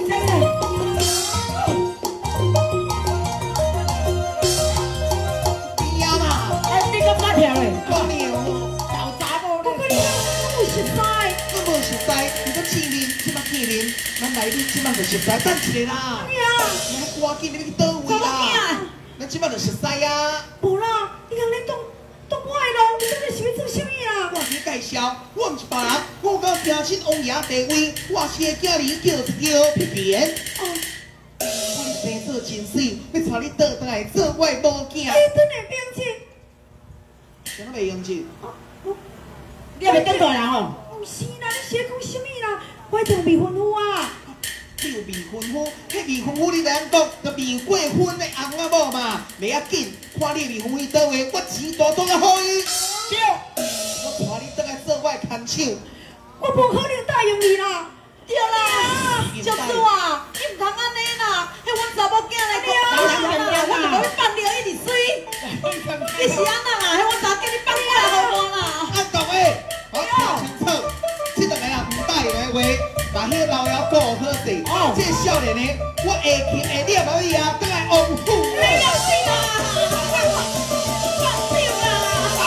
F: 咱来你即摆就熟悉，等一下啦。你还赶紧你要去倒位啦？咱即摆就熟悉啊。
D: 无啦，你人咧当当我的路，你到底是要做啥物啊？
F: 我去介绍，我毋是别人，我到平亲王爷地位，我是个囝儿叫一叫皮皮言。哦，我你生做真水，要带你倒转来做我的某囝。
D: 哎，真的变质。
F: 怎么袂用质？
B: 你还袂等大人哦？
D: 毋是啦，你是咧讲啥物啦？ 我做未婚夫啊！
F: 你有未婚夫，迄未婚夫你怎讲？就未过婚的翁仔某嘛，袂要紧。看你未婚夫倒位，我钱大大啊予伊。对，我带你倒来做我的看手。
D: 我无可能答应你啦！
C: 对啦，叔叔啊，你唔通安尼啦！迄阮查某囝来讲，我就无你放了一直水。你是安那啦？迄阮查某囝你放过来好无啦？
F: 安懂诶？我听清楚。 这两个人唔答应的话，把迄老妖顾好势。哦，这少年的，我下去下念而已啊，等来王府。
C: 你有事啦！放手啦！啊！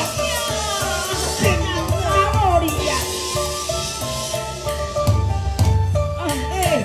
B: 天哪，我你呀！哎，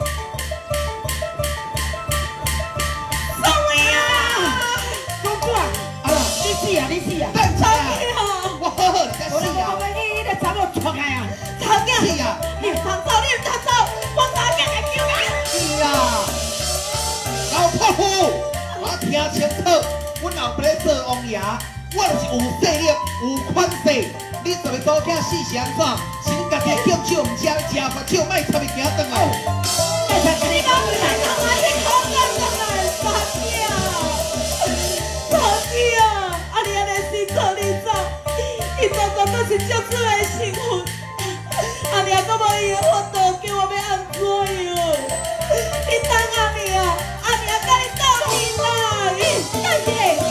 C: 送你啊！
B: 公主啊，啊，你死啊，你死啊！
F: 等一下，我好好你再死啊！
B: 查某错开啊！
C: 查某囝，你唔通走，你唔通走，我查某囝来救我。
F: 是啊，老泼妇，我听清楚，阮老爸咧做王爷，我就是有势力、有款势。你做个祖囝死是安怎？是你家己敬酒唔食，食饭酒莫插伊行转来。
C: 你讲你来干嘛？你讲干什么？查囝，查囝，啊你安尼死错你走。 伊早早都是足子的幸福，阿娘阁无伊的法度，叫我要安怎哟？你等阿娘，阿娘甲你斗阵啦！咦，等下，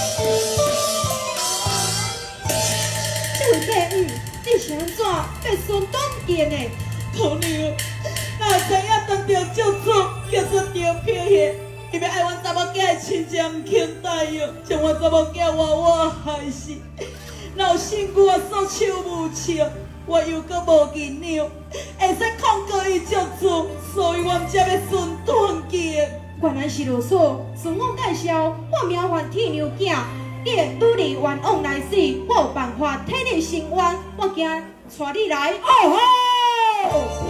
D: 这位美女，你是安怎被孙东见的？
C: 婆娘，哪知影当着舅祖叫做张平爷，伊要爱阮查某囝的亲情唔肯答应，将阮查某囝活活害死。 若有身躯啊，束手无策，我又阁无银两，会使控告伊足足，所以我才要顺断结。
D: 原来是如此，顺我介绍，我名唤铁牛囝，你女儿冤枉来死，我有办法替你伸冤，我惊带你来。哦吼！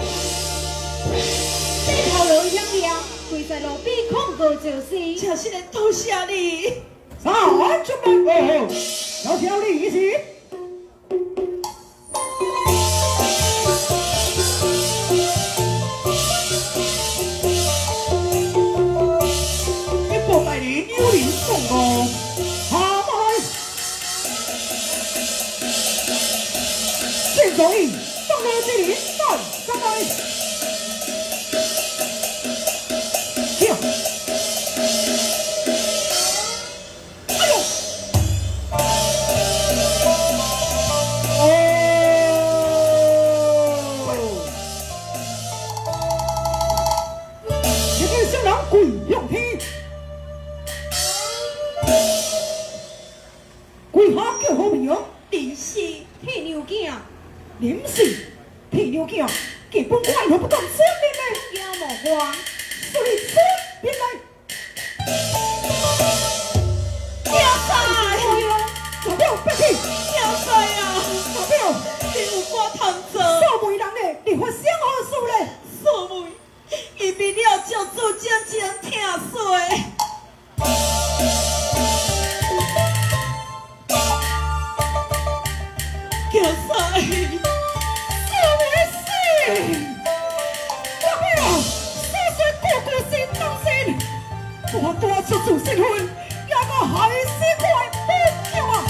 D: 你头颅响亮，跪在路边控告就是。
C: 真是来多谢你。
B: 三准备哦，要小李一起。一步带领幽灵送过，好来，现走一，放到这里，上上来，跳。 哦。 基本快乐不讲村民的妖魔光，所以村民来。
C: 妖菜，
B: 大表别去，
C: 妖菜啊！
B: 大表，
C: 你有我通做。
B: 素梅人嘞，你发生何事嘞？
C: 素梅，伊为了救助真情疼衰。妖菜，
B: 素梅死！大表，世事个个心当心，我多出主新婚，也个还是快不叫啊！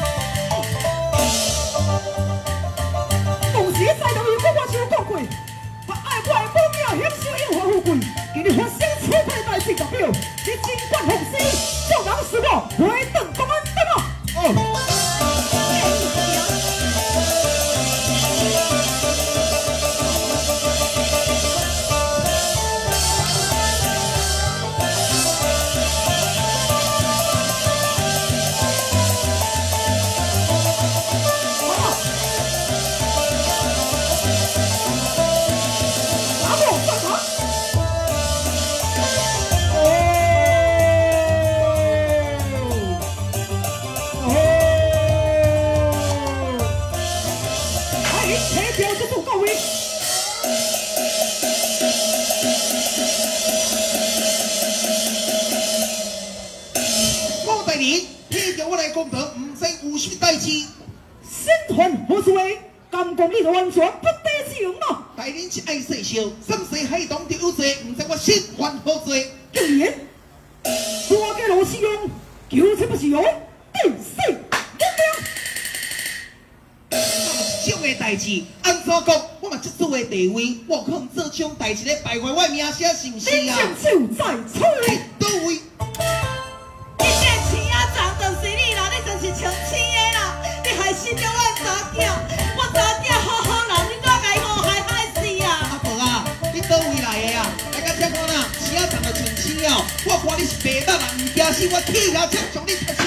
B: 当时在路如果我想讲过，我爱我的母命享受荣华富贵，今日发生此辈代志，代表你尽管放心，做人是我回转公安对吗？哦。
F: 公堂唔使有什么代志，
B: 新团何所谓？甘讲你就完全不得行嘛！
F: 大人是爱细笑，三世海东就有罪，唔知我新团何罪？
B: 竟然我嘅老师用，求之不是用，必死无命。
F: 这种嘅代志，按怎讲？我嘛这次嘅地位，我可能做这种代志咧败坏我名声，是唔是啊？
B: 你就在吹，
F: 到位。
C: 你这钱啊赚就是你啦，你就是抢钱的啦！你害死着我查囝，我查囝好好人，你怎该祸害害死啊？
F: 阿婆啊，你倒位来的啊？来甲这看呐，钱啊赚就抢钱哦！我看你是白目人，唔惊死我气了，才将你踢死。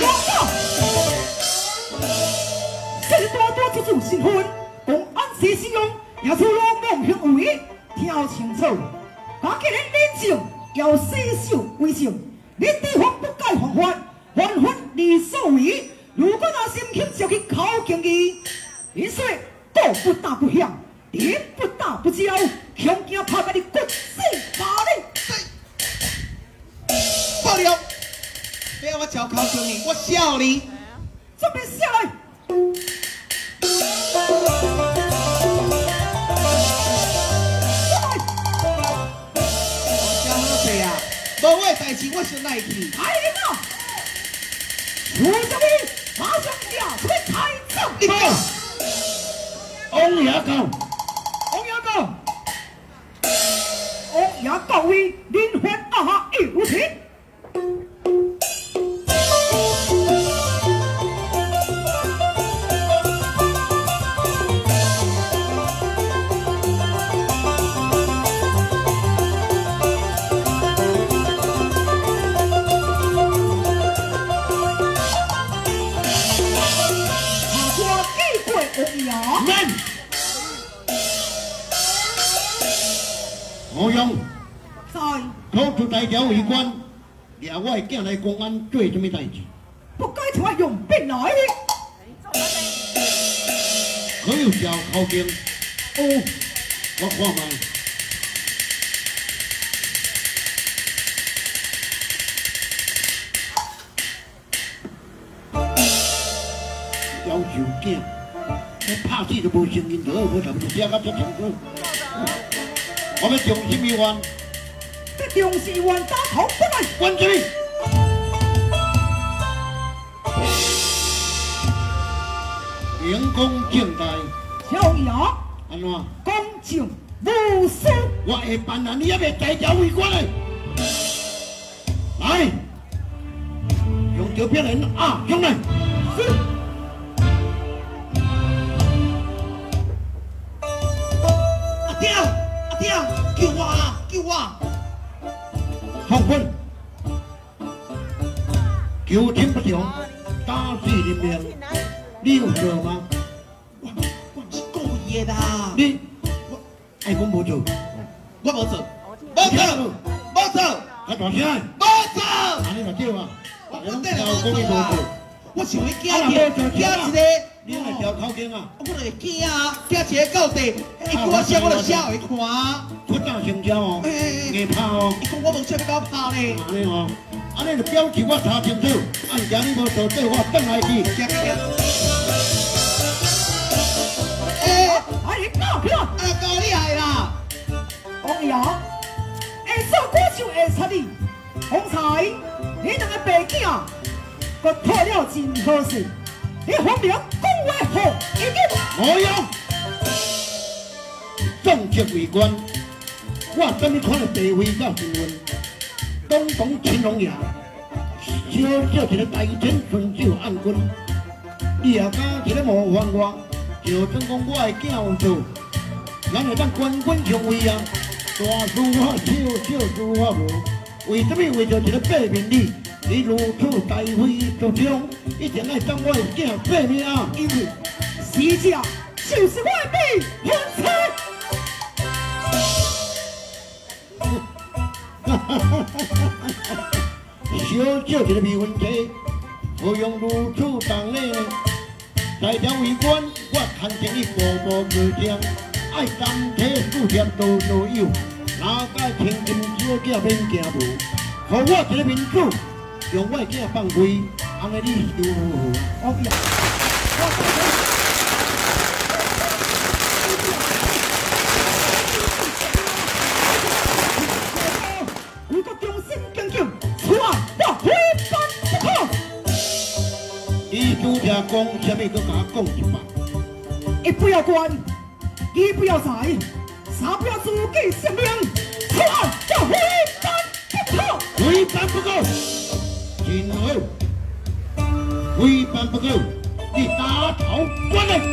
B: 这大大做主新婚，公安时使用，也出老梦行为，听清楚。我今日领证要洗手为上，你地方不该犯法，犯法你所为。如果拿心轻就去考警义，你说道不大不响，理不大不骄，恐惊拍把你骨死把你。
F: 爆料，不要我脚考警你，我笑你。
B: 准备下来。
F: 无我代志，我先来去。
B: 来人啊！胡小兵，马上押出台上。
A: 一个，王爷到，
B: 王爷到，王爷到位，林欢啊哈有情。
A: 欧阳，
B: 在
A: 口出大条为官，掠我的囝来公安做什么代志？
B: 不该从我用兵来的。
A: 可有小考经？
B: 哦，
A: 我看卖。要求囝，我拍死都无承认，就无谈就写到这程度。我要重新一万，
B: 这重视一万打头不来。
A: 关注你。言公正大，
B: 小爷
A: 安怎？
B: 公正无私。
A: 我会办人，你也袂大条为官嘞。来，用照片人啊，兄弟。是。
F: 阿爹，阿爹，救我啦！救我！
A: 放quân，求情不祥，打死人命，你有做吗？
F: 我我是故意的啦。
A: 你，
F: 我
G: 哎，我无做，
F: 我无做，无做，无做，
G: 啊大声，
F: 无做。
G: 安尼就对啊。
F: 我
G: 拢
F: 顶
G: 调讲伊无做，
F: 我想要
G: 啊
F: 惊一个，惊一个。
G: 你来调口径啊！
F: 我就会惊啊，惊一个到地，伊叫我写，我就写会看。
G: 出大成交哦，硬拍哦。
F: 伊讲我无出要搞拍呢。
G: 安尼哦，安尼就表示我查清楚，按今你无做对，我转来去。
F: 行行行。诶，
B: 哎，你搞起来！
F: 啊，够厉害啦！
B: 王爷，会说歌手会插你，方才你两个白囝，佮讨了真好势。 你方明讲话好，已经
G: 我用重职为官，我怎么看到地位到身份？东东青龙爷，小小一个大天顺手按棍，你也敢一个模仿我？就算讲我的囝有做，咱会当官官相卫啊！大事我小，小事我无，为什么为着一个百名利？ 你如此大费周章，一定爱当我的囝性命啊！
B: 因为死者就是我的未婚妻。
G: 哈哈哈哈哈！小小一个未婚妻，何用如此重礼呢？在条为官，我看见你步步过江，爱三体四贴都都有，哪敢千金小姐免惊无？互我一个民主。 用我囝放开，安尼你就
B: 王爷，我如果忠心耿耿，此案我非办不可。
G: 你拄则讲啥物？搁甲我讲一摆。
B: 一不要官，二不要财，三不要自己性命，此案我非办不可。
G: 非办不可。 真好，非办不可，你打头关来。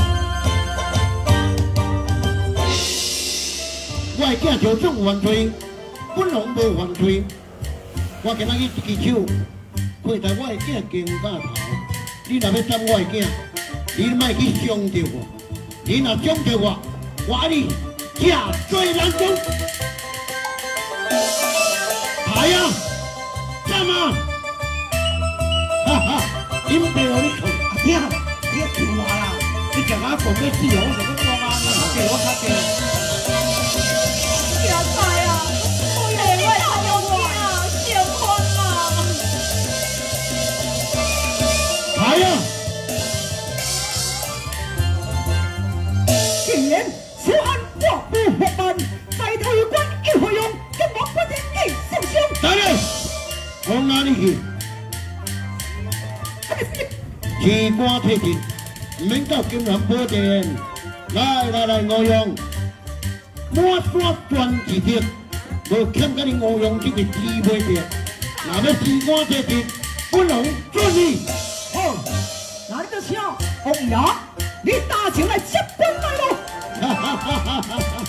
G: 我的囝就算有犯罪，本人无犯罪。我今仔日一支手配在我的囝肩胛头，你若要斩我的囝，你莫去伤着我。你若伤着我，我爱你下罪难中。来呀，干嘛？ 哈哈，恁爸互你创，
F: 阿爹，你听我啦，
G: 你食我讲要死哦，我就讲我安尼，叫我较济。
C: 现在啊，我也为他有囝结婚啦。
G: 来呀！
B: 既然此案我无法办，在台湾一会用，跟我关天地相相。
G: 来嘞，往哪里去？ 钱官贴钱，唔免到金元宝店。来来来，吴用，满山全是铁，无欠甲你吴用这个机会的。若要钱官贴钱，本人准你。
B: 好，那你就请王爷，你打情来接本来咯。
G: 哈哈哈哈哈哈！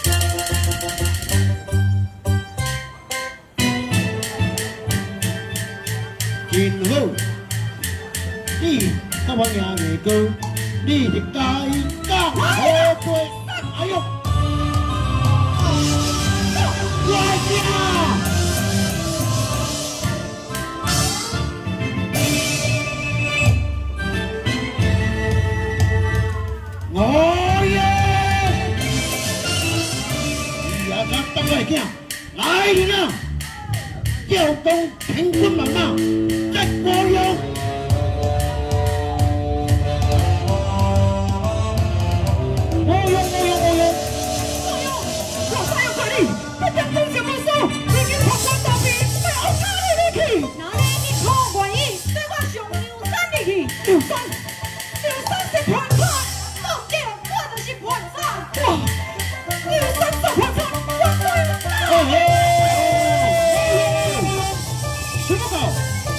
G: 真好。 你甲我赢袂过，你是该干好对。哎呦，来呀！我耶！你也敢当我囝？来人啊！调动乾坤万马，在我用。
B: 刘三，刘三是盘菜，当掉我就是盘菜。哇，刘三做盘菜，我最大。
G: 哦吼！什么搞？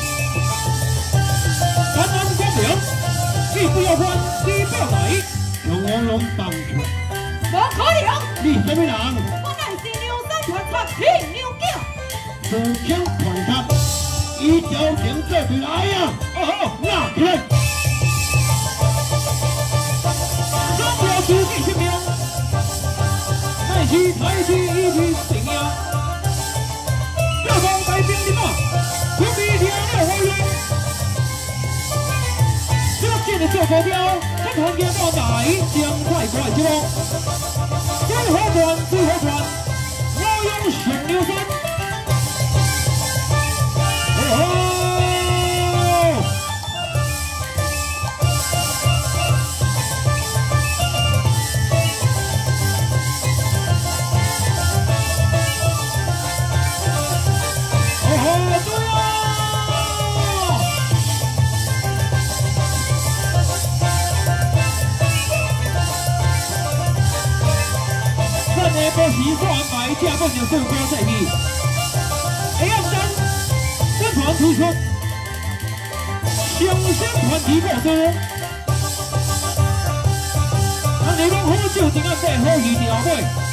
G: 咱安光明，你不要换，你不要来，用我拢放出。
C: 无可能！
G: 你什么人？
C: 我乃是刘三盘菜天牛囝。
G: 自强盘菜，一条情这就来呀！哦吼，那天。 出己性命，
A: 是台市一品成名，要帮大兵的嘛，准备听了好用。这个小目标，咱看见我大将快快节目，最好传最好传，我用上牛山。哦。 不是说安排，这不是副歌赛事。下暗阵，咱团推出上升团体故事，咱内容好少，一暗底好预调会。